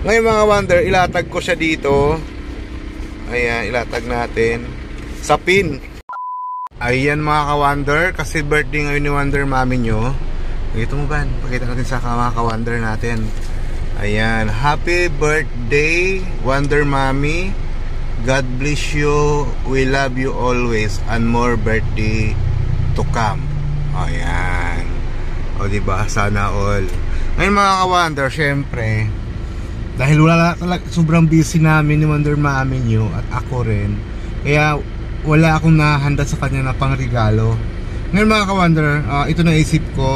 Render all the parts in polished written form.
Ngayon mga wonder, ilatag ko siya dito. Ayan, ilatag natin sa pin. Ayan mga ka-wonder, kasi birthday ngayon ni Wonder Mami nyo. Ito mo ba? Pakita natin sa mga ka-wonder natin. Ayan, happy birthday Wonder Mami. God bless you. We love you always. And more birthday to come. Ayan. O diba, sana all. Ngayon mga ka-wonder, syempre, dahil wala talaga, sobrang busy namin ni Wonder Mami nyo at ako rin, kaya wala akong nahanda sa kanya na pang regalo. Ngayon mga ka-wonder, ito na isip ko,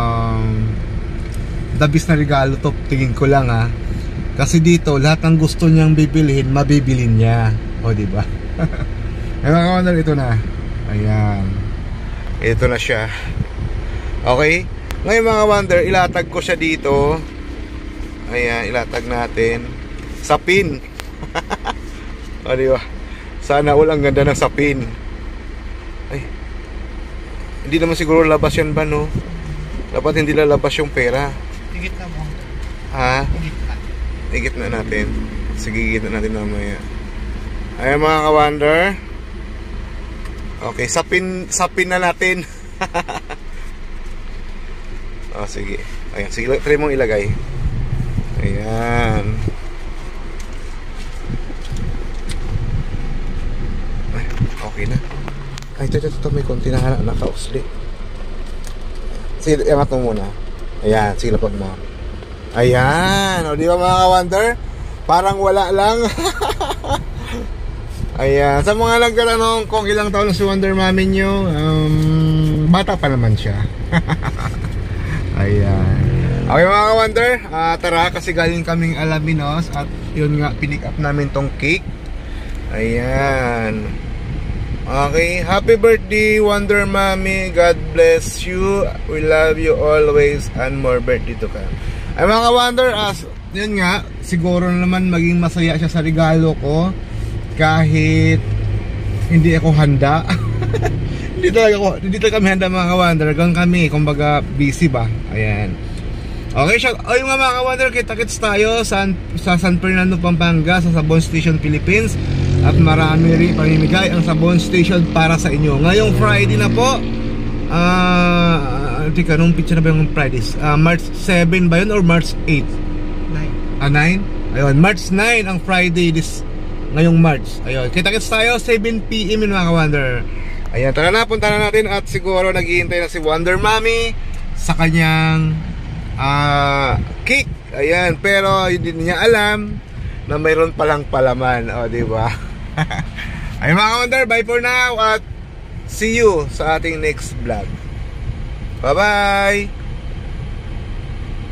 the best na regalo to, tingin ko lang kasi dito lahat ng gusto niyang bibilhin, mabibilin niya. O diba? Ngayon mga ka-wonder, ito na. Ayan, ito na siya. Okay, ngayon mga ka-wonder, ilatag ko siya dito. Ayan, ilatag natin sa pin. O diba? Sana all, ang ganda ng sapin. Ay, hindi naman siguro labas yan ba, no? Dapat hindi lalabas yung pera. Higit na mo. Ha? Higit na. Higit na natin. Sige, higit na natin mamaya. Ayan mga ka-wonder. Okay, sapin na natin. Oh, sige. Ayan, sige, try mong ilagay. Ayan. Okay na. Ay, ito, may konti na naka-usli. Sige, iangat mo muna. Ayan, sige, lapag mo. Ayan, o di ba mga ka-wonder? Parang wala lang. Ayan, sa mga nagkatanong kung ilang taon si Wonder Mami nyo, bata pa naman siya. Ayan. Okay mga ka-wonder, tara, kasi galing kaming Alaminos at yun nga, pinick up namin tong cake. Ayan. Okay, happy birthday Wonder Mami. God bless you. We love you always and more birthday to come. Ay mga ka-wonder, yun nga, siguro naman maging masaya siya sa regalo ko kahit hindi ako handa. hindi talaga kami handa mga ka-wonder. Gang kami, kumbaga busy ba. Ayan. Okay, ay mga ka-wonder, kita-kits tayo sa San Fernando, Pampanga, sa Sabon Station, Philippines. At marami rin pamimigay ang Sabon Station para sa inyo. Ngayong Friday na po. Tika, nung picture na ba yung Fridays? March 7 ba yun or March 8? 9. 9? Ayun, March 9 ang Friday ngayong March. Ayun, kita-kits tayo 7 PM mga ka-wonder. Ayan, tara na, punta na natin. At siguro naghihintay na si Wonder Mami sa kanyang cake. Ayan, pero hindi niya alam na mayroon palang palaman. O, diba? Ay mga ka-wonder, bye for now at see you sa ating next vlog. Bye bye.